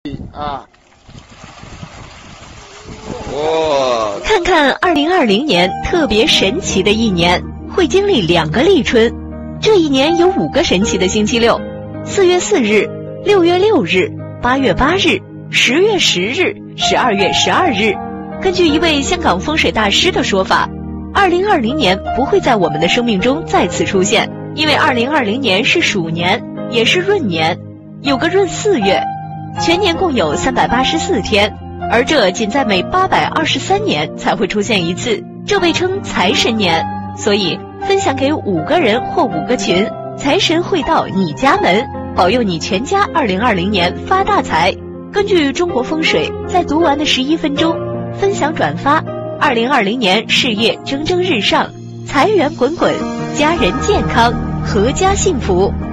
啊！ 哇！ 看看2020年特别神奇的一年，会经历2个立春。这一年有5个神奇的星期六：4月4日、6月6日、8月8日、10月10日、12月12日。根据一位香港风水大师的说法，2020年不会在我们的生命中再次出现，因为2020年是鼠年，也是闰年，有个闰4月，全年共有384天，而这仅在每823年才会出现一次，这被称财神年。所以分享给5个人或5个群，财神会到你家门，保佑你全家2020年发大财。根据中国风水，在读完的11分钟分享转发，2020年事业蒸蒸日上，财源滚滚，家人健康，阖家幸福。